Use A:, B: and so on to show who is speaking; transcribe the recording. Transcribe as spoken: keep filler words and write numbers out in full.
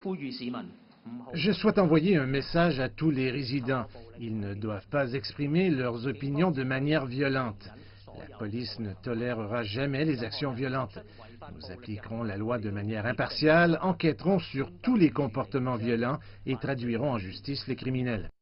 A: Je souhaite envoyer un message à tous les résidents. Ils ne doivent pas exprimer leurs opinions de manière violente. La police ne tolérera jamais les actions violentes. Nous appliquerons la loi de manière impartiale, enquêterons sur tous les comportements violents et traduirons en justice les criminels.